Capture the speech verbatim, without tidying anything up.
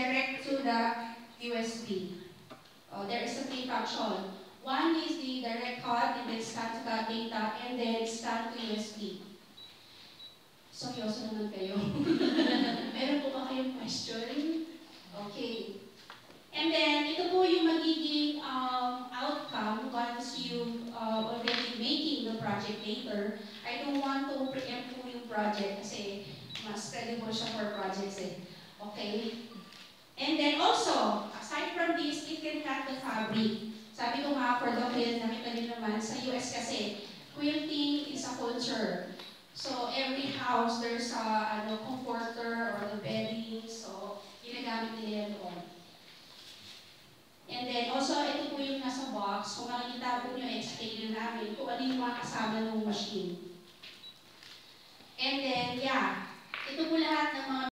direct to the U S B. Uh, there is a three function. One is the direct cut, and then scan to that data, and then scan to U S B. Seryoso naman kayo. Meron po ba kayong question? Okay. And then, ito po yung magiging um, outcome once you uh, already making the project later. I don't want to preempt po yung project kasi mas credible siya for projects eh. Okay? And then also, aside from this, it can cut the fabric. Sabi ko nga, for the quilt, nakita nyo naman, sa U S kasi, quilting is a culture. So, every house, there's a ano, comforter or the bedding. So, ginagamit nila yan doon. And then, also, ito po yung nasa box. Kung makikita po nyo, explain na namin kung ano yung mga kasama ng machine. And then, yeah, ito po lahat ng mga